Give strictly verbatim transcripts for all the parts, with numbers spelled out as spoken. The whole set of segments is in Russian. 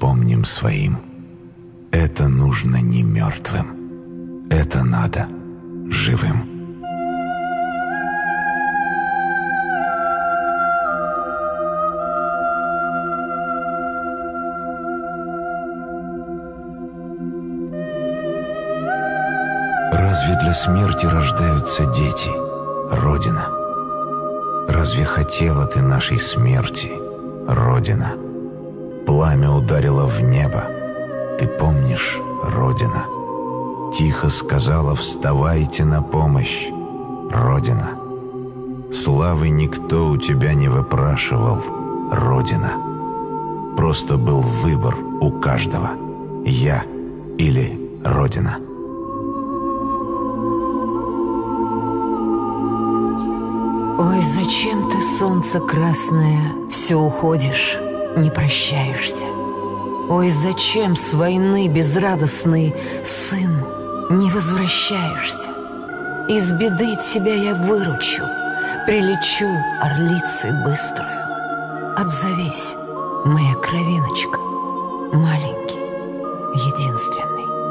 вспомним своим. Это нужно не мертвым, это надо живым. Разве для смерти рождаются дети, Родина? Разве хотела ты нашей смерти, Родина? Пламя ударило в небо, ты помнишь, Родина? Тихо сказала: вставайте на помощь, Родина. Славы никто у тебя не выпрашивал, Родина. Просто был выбор у каждого: я или Родина. Ой, зачем ты, солнце красное, все уходишь, не прощаешься? Ой, зачем с войны безрадостный, сын, не возвращаешься? Из беды тебя я выручу, прилечу орлицей быструю. Отзовись, моя кровиночка, маленький, единственный.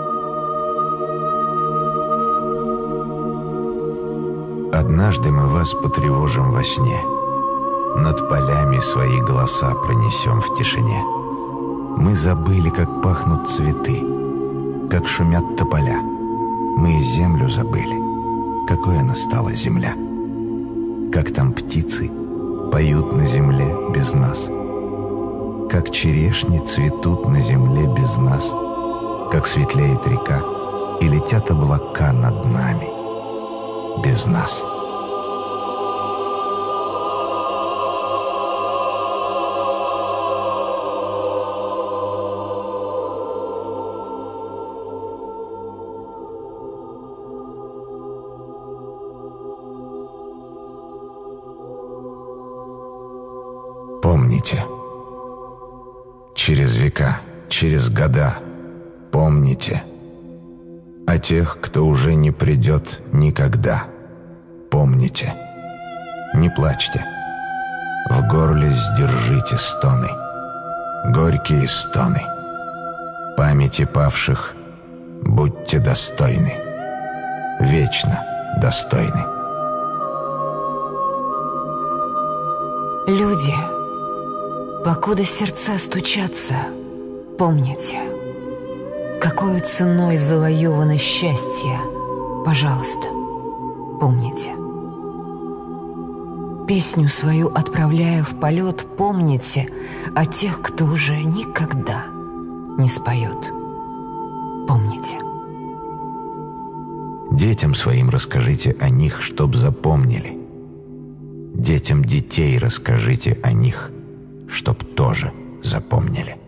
Однажды мы вас потревожим во сне, над полями свои голоса пронесем в тишине. Мы забыли, как пахнут цветы, как шумят тополя. Мы и землю забыли, какой она стала земля. Как там птицы поют на земле без нас, как черешни цветут на земле без нас, как светлеет река и летят облака над нами без нас. Помните, через века, через года, помните о тех, кто уже не придет никогда. Помните, не плачьте, в горле сдержите стоны, горькие стоны. Памяти павших будьте достойны, вечно достойны. Люди, покуда сердца стучатся, помните, какою ценой завоевано счастье, пожалуйста, помните. Песню свою отправляя в полет, помните о тех, кто уже никогда не споет. Помните. Детям своим расскажите о них, чтоб запомнили. Детям детей расскажите о них, чтоб тоже запомнили.